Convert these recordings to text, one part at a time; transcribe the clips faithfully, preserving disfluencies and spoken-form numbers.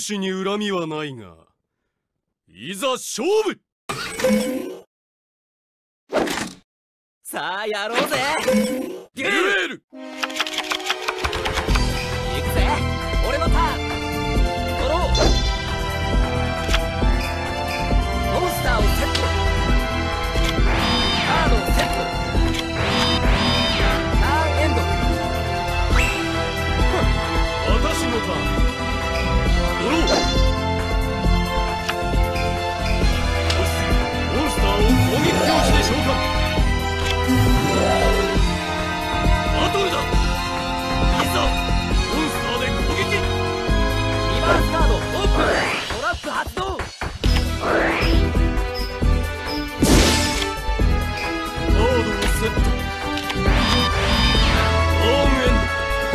主に恨みはないが、いざ勝負。 さあやろうぜ。 デュエル。 行くぜ、俺のターン。ドロー。モンスターをセット。カードをセット。ターンエンド。 私のターン。ドロー。モンスターを攻撃表示で召喚。バトルだ。いざモンスターで攻撃。 リバースカードオープン。トラップ発動。 カードをセット。ターンエンド。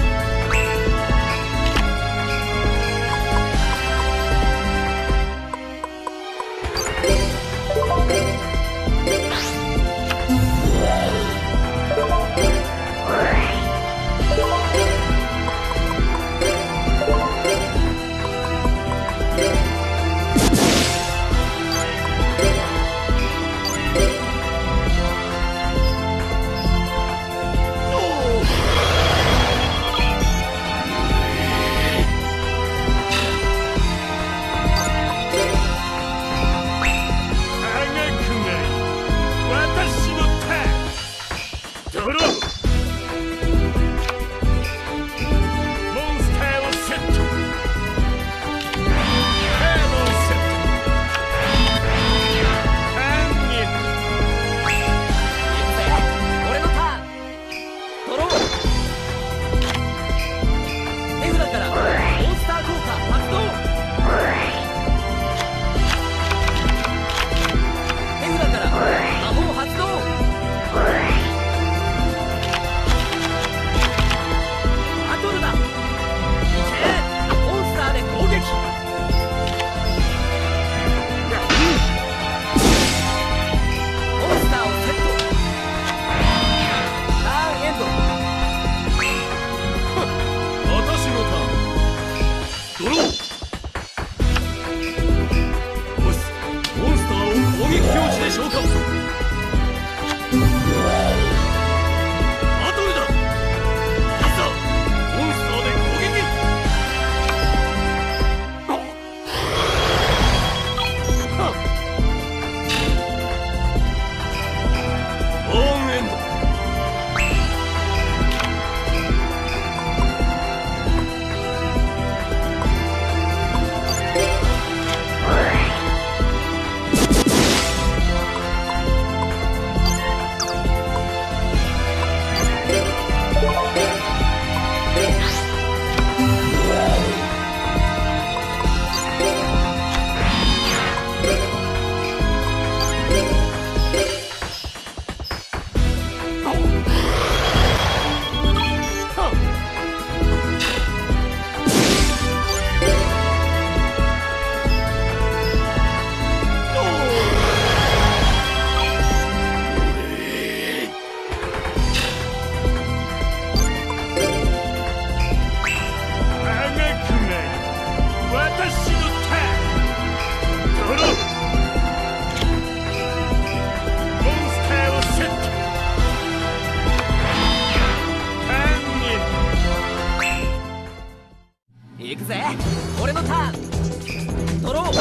行くぜ、俺のターン。ドロー。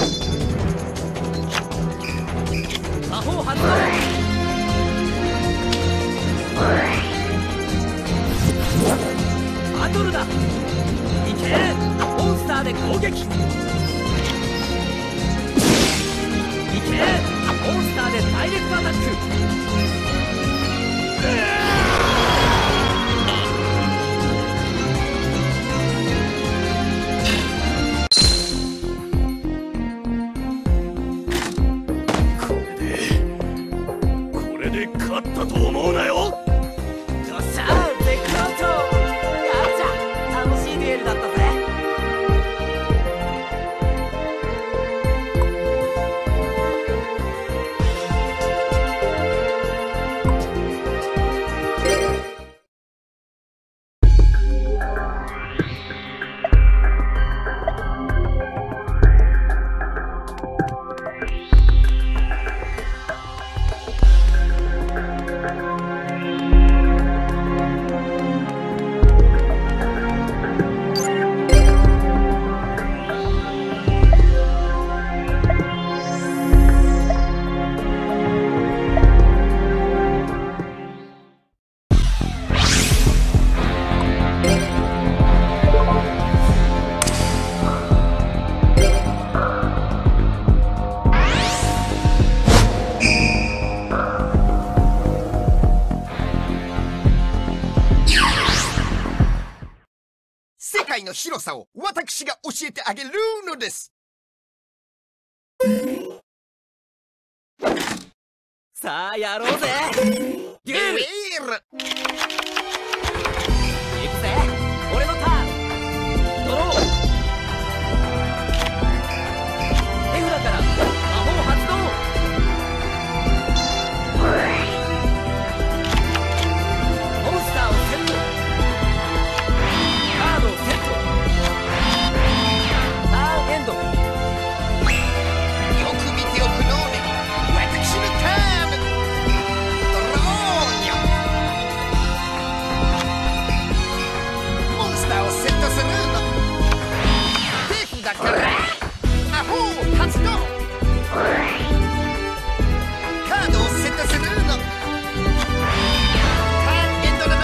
魔法発動。バトルだ。いけ、モンスターで攻撃。いけ、モンスターでダイレクトアタック。 勝ったと思うなよ。 よっしゃ、絶好調。やっちゃ、楽しいデュエルだったぜ。 界の広さを私が教えてあげるのです。 さあやろうぜ。デュエル行くぜ。俺のターン。ドロー。手札から魔法発動。モンスターをセット。カードをセット。ターンエンド。 よく見ておくのね。私のターン。ドローニョ。モンスターをセットするの。手札から魔法発動。カードをセットするの。ターンエンドのね。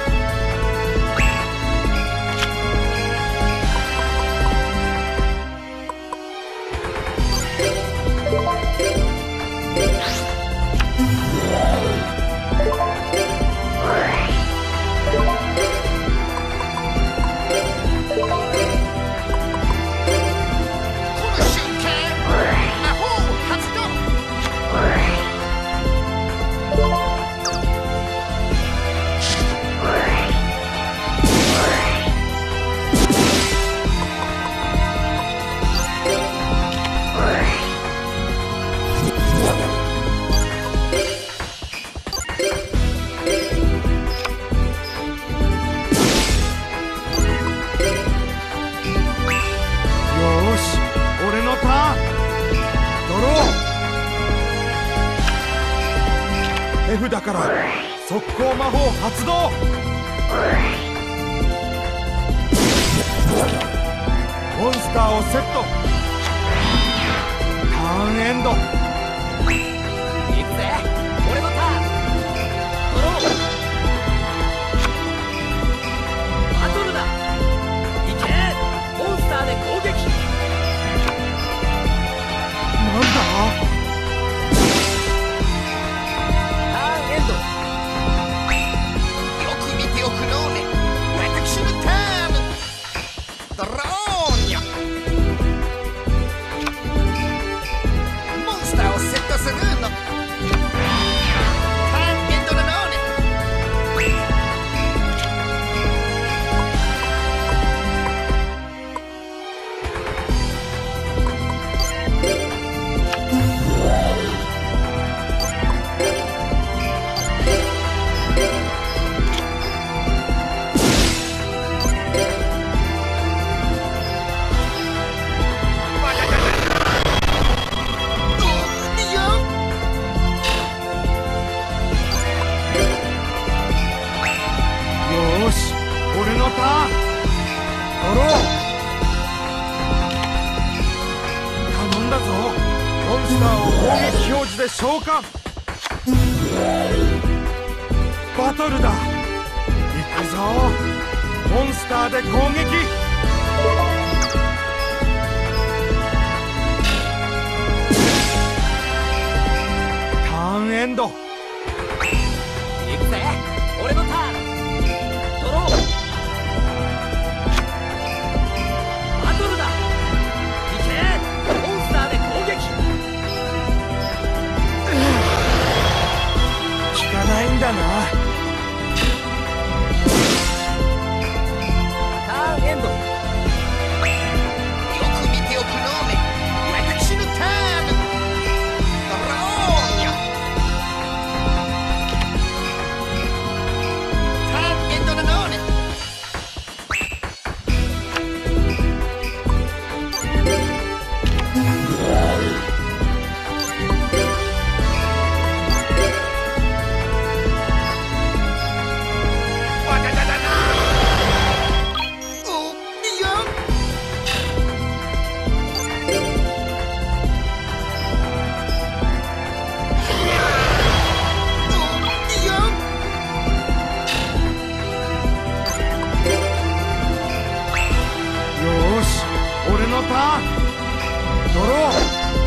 手札から速攻魔法発動。モンスターをセット。ターンエンド。 行くぜ。俺のターン。ドロー。バトルだ。行け。モンスターで攻撃。 なんだ。 ドローニョ。モンスターをセットするの。ターンエンドのね。 で召喚。バトルだ。行くぞ。モンスターで攻撃。ターンエンド。 行くぜ。俺のターン。ドロー。バトルだ。行け。モンスターで攻撃。 効かないんだな。 ターンエンド。 よく見ておくのね。私のターン。ドローニョ。ターンエンドなのね。わだだだだ。おいや。 よーし、俺のターン。ドロー。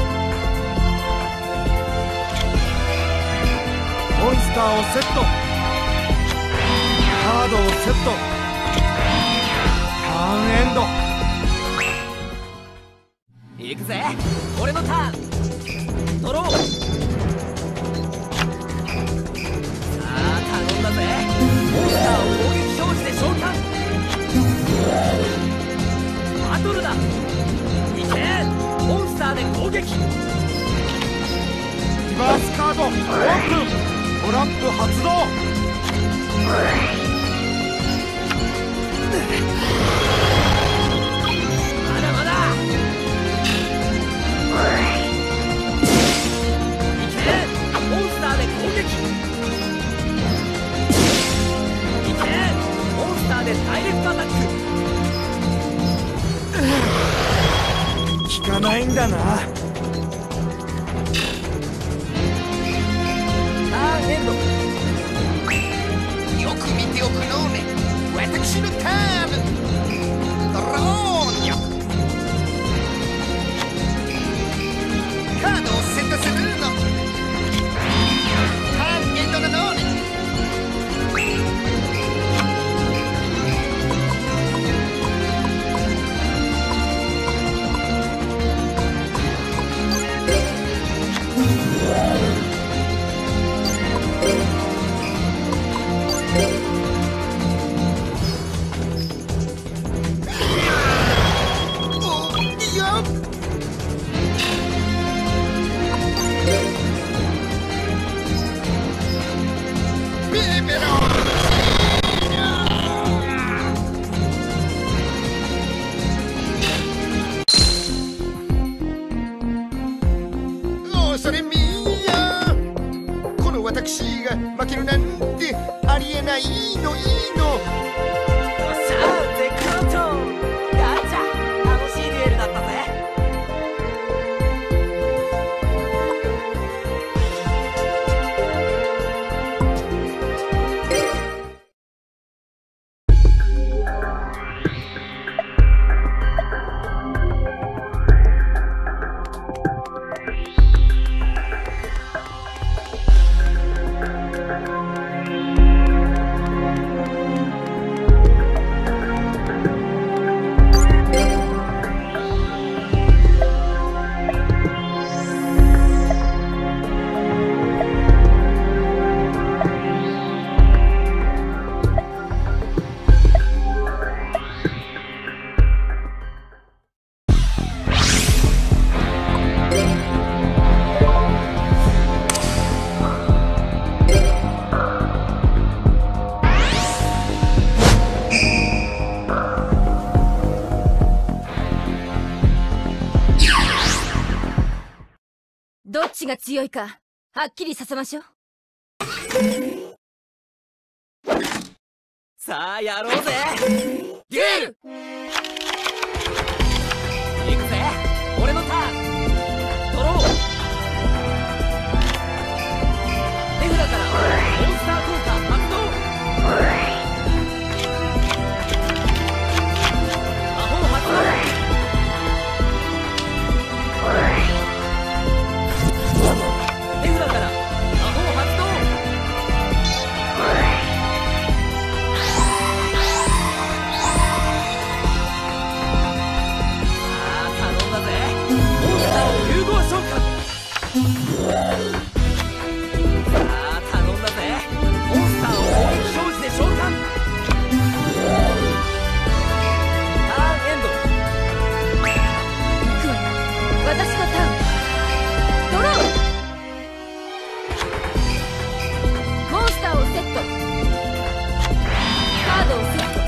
モンスターをセット。カードをセット。ターンエンド。 行くぜ、俺のターン。ドロー。さあ頼んだぜ。モンスターを攻撃表示で召喚。バトルだ。いけ、モンスターで攻撃。 リバースカードオープン。トラップ発動。 まだまだ。いけ、モンスターで攻撃。いけ、モンスターでダイレクトアタック。 効かないんだな。 ターンエンド。 よく見ておくのね。私のターン。ドローンよ。カードをセットするの。ターンエンドなのね。それみーや、この私が負けるなんてありえないのいいの。 よっしゃ、絶好調。ガチャ、楽しいデュエルだったぜ。 どっちが強いかはっきりさせましょう。 さあやろうぜ。デュエル。行くぜ、俺のターン。ドロー。手札からモンスター効果発動。魔法発動。手札から魔法発動。さあ頼んだぜ。モンスターを融合召喚。さあ頼んだぜ。モンスターを攻撃表示で召喚。ターンエンド。 行くわよ、私のターン。ドロー。モンスターをセット。カードをセット。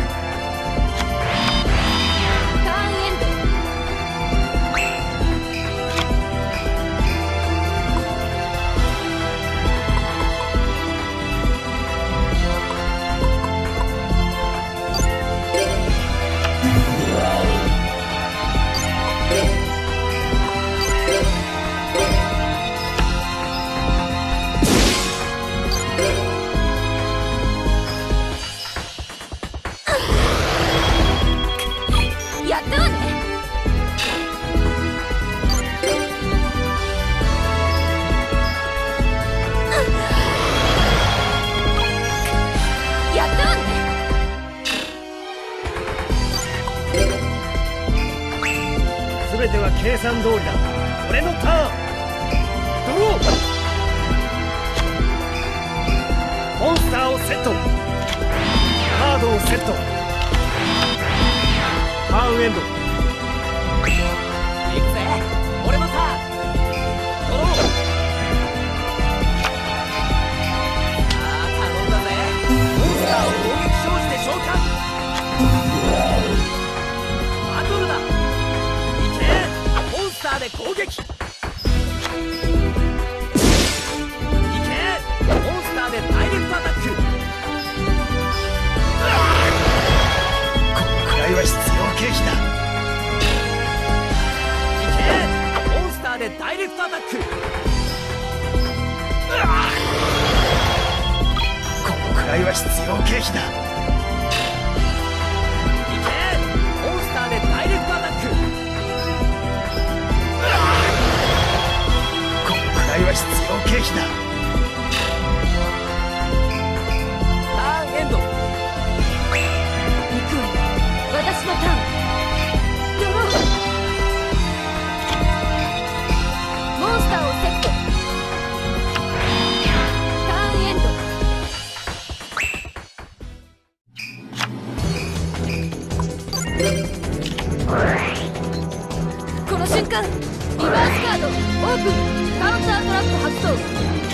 ターンエンド。 計算通りだ。俺のターン。ドロー。モンスターをセット。カードをセット。ターンエンド。 行くぜ、俺のターン。ドロー。さあ頼んだぜ。モンスターを攻撃表示で召喚。バトルだ。いけ、モンスターで攻撃。いけ、モンスターでダイレクトアタック。 これは必要経費だ。 いけ、モンスターでダイレクトアタック。 このくらいは必要経費だ。 いけ、モンスターでダイレクトアタック。 このくらいは必要経費だ。 ターンエンド。 行くわよ、私のターン。ドロー。モンスターをセット。ターンエンド。この瞬間、リバースカードオープン。カウンタートラップ発動。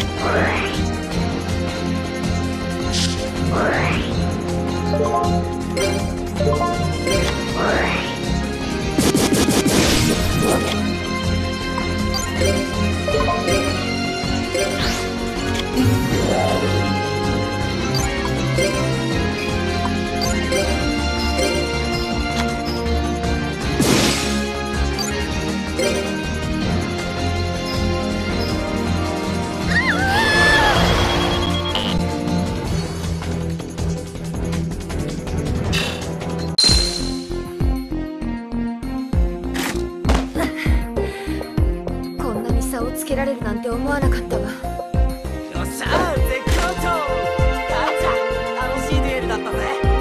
こんなに差をつけられるなんて思わなかったわ。 よっしゃ、絶好調。ガチャ、楽しいデュエルだったぜ。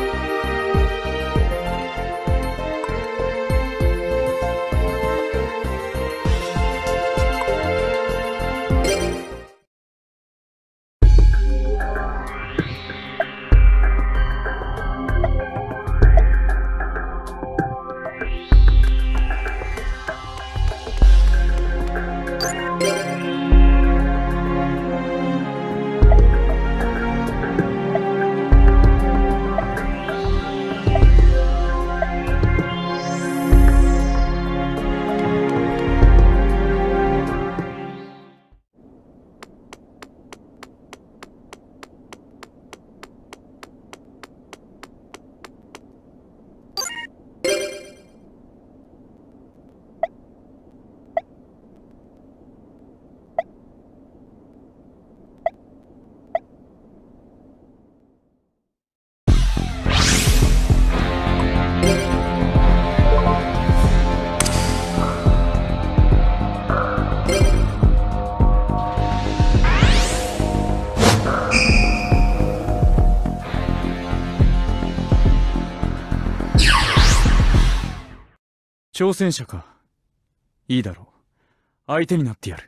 挑戦者か。いいだろう。相手になってやる。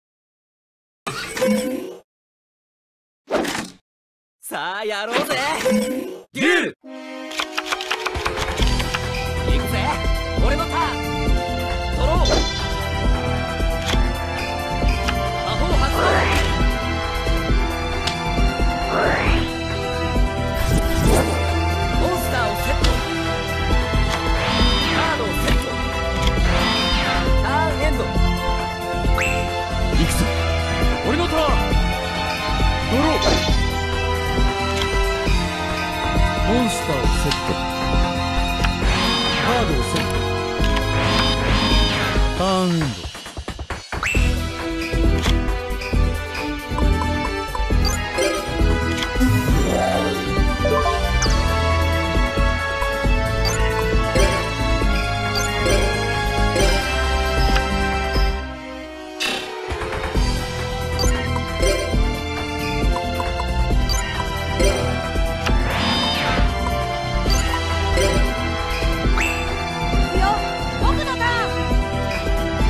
さあやろうぜ。 デュエル。 行くぜ、俺のターン。ドロー。魔法発動。モンスターをセット。カードをセット。ターンエンド。 行くぞ。俺のターン。ドロー。モンスターをセット。カードをセット。ターンエンド。 僕のターン。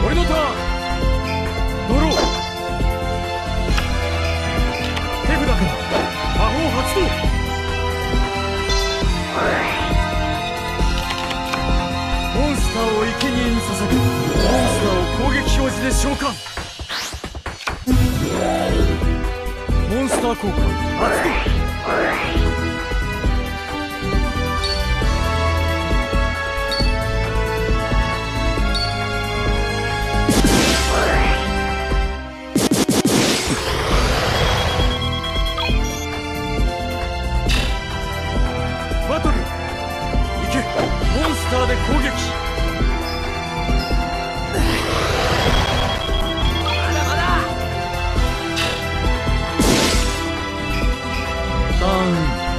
俺のターン。ドロー。手札から魔法発動。モンスターを生贄に捧げ、モンスターを攻撃表示で召喚。モンスター効果発動。バトル行け。モンスターで攻撃。 まだまだ。 ターン。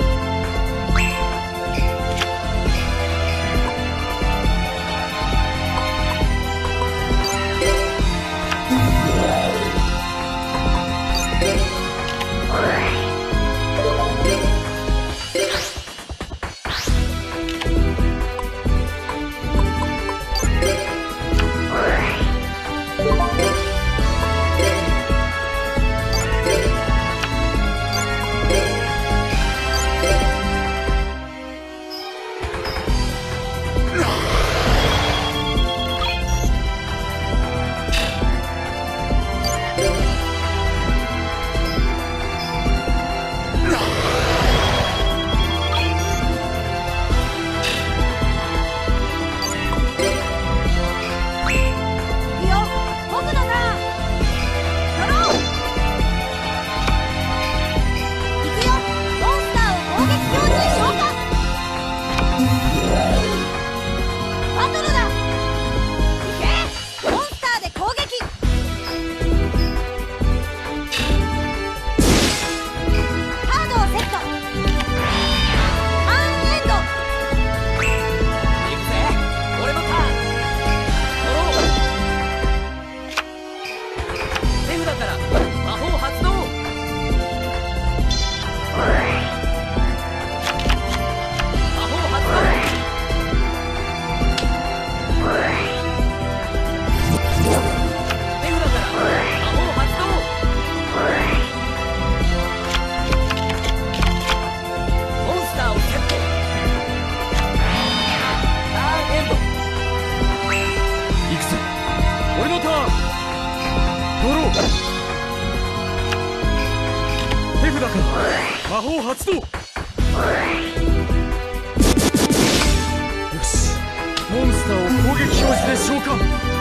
魔法発動。よし、モンスターを攻撃表示で召喚。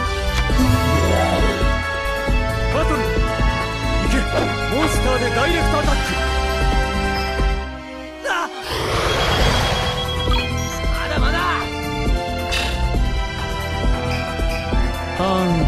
バトル行け。モンスターでダイレクトアタック。 あっ、まだまだ。 ターン。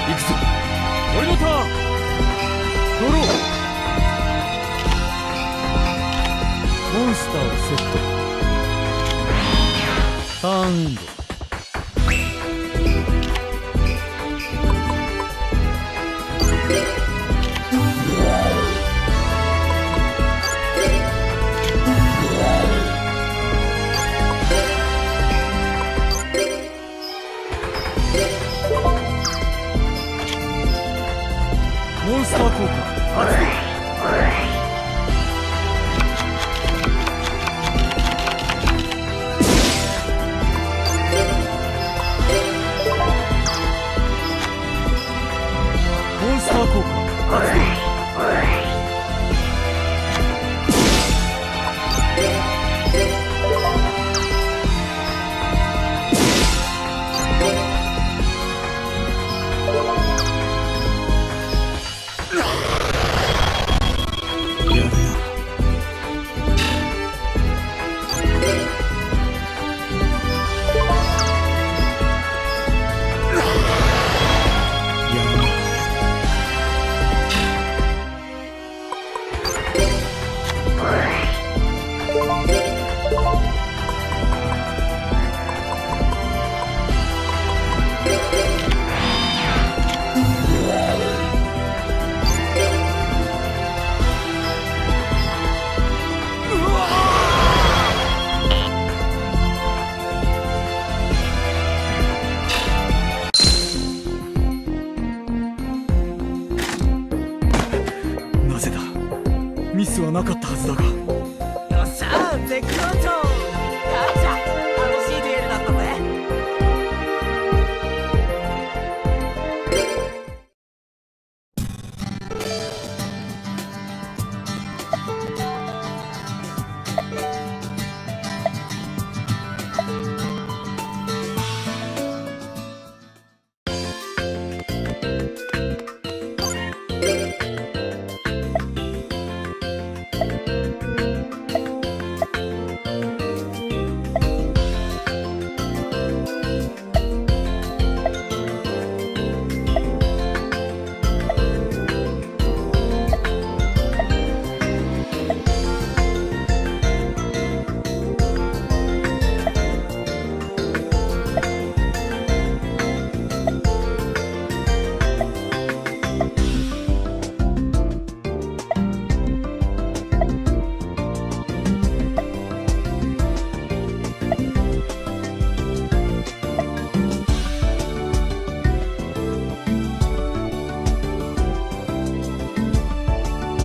行くぞ。俺のターン。ドロー。モンスターをセット。ターンエンド。モンスター効果発動。モンスター効果発動。なぜだ。ミスはなかったはずだが。